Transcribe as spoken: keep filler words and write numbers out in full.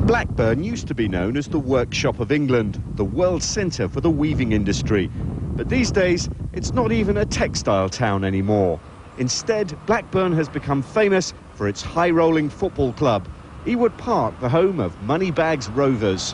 Blackburn used to be known as the workshop of England, the world centre for the weaving industry. But these days, it's not even a textile town anymore. Instead, Blackburn has become famous for its high-rolling football club, Ewood Park, the home of Moneybags Rovers.